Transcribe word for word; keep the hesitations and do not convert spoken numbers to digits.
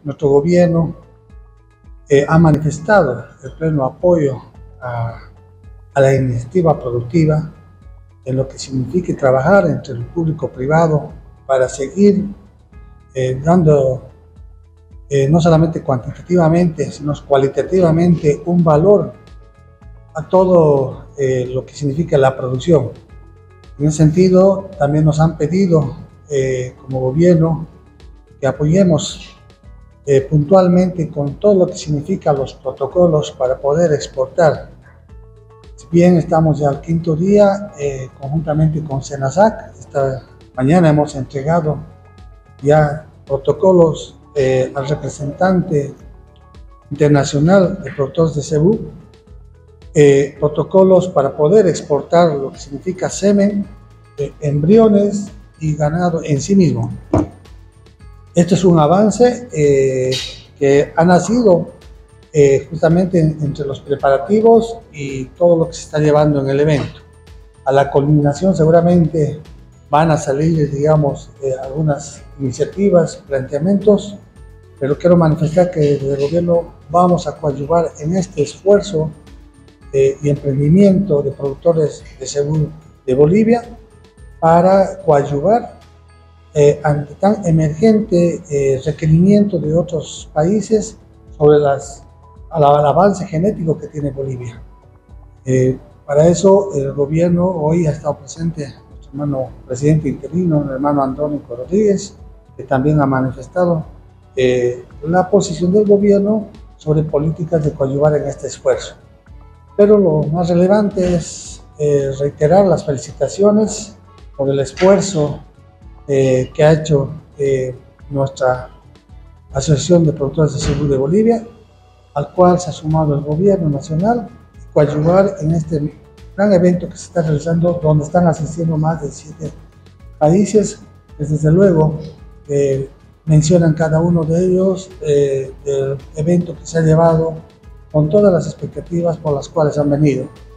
nuestro gobierno eh, ha manifestado el pleno apoyo a, a la iniciativa productiva, en lo que significa trabajar entre el público privado para seguir eh, dando eh, no solamente cuantitativamente, sino cualitativamente un valor a todo eh, lo que significa la producción. En ese sentido, también nos han pedido eh, como gobierno que apoyemos eh, puntualmente con todo lo que significa los protocolos para poder exportar. Si bien estamos ya al quinto día, eh, conjuntamente con SENASAC, esta mañana hemos entregado ya protocolos eh, al representante internacional de productores de cebú, eh, protocolos para poder exportar lo que significa semen, eh, embriones y ganado en sí mismo. Este es un avance eh, que ha nacido eh, justamente en, entre los preparativos y todo lo que se está llevando en el evento. A la culminación seguramente van a salir, digamos, eh, algunas iniciativas, planteamientos, pero quiero manifestar que desde el gobierno vamos a coadyuvar en este esfuerzo eh, y emprendimiento de productores de cebú de Bolivia para coadyuvar eh, ante tan emergente eh, requerimiento de otros países sobre las, al, al avance genético que tiene Bolivia. Eh, para eso el gobierno hoy ha estado presente nuestro hermano presidente interino, el hermano Andrónico Rodríguez, que también ha manifestado eh, la posición del gobierno sobre políticas de coadyuvar en este esfuerzo. Pero lo más relevante es eh, reiterar las felicitaciones por el esfuerzo eh, que ha hecho eh, nuestra Asociación de Productores de Cebú de Bolivia, al cual se ha sumado el gobierno nacional, y coadyuvar en este gran evento que se está realizando, donde están asistiendo más de siete países, que desde luego eh, mencionan cada uno de ellos eh, el evento que se ha llevado con todas las expectativas por las cuales han venido.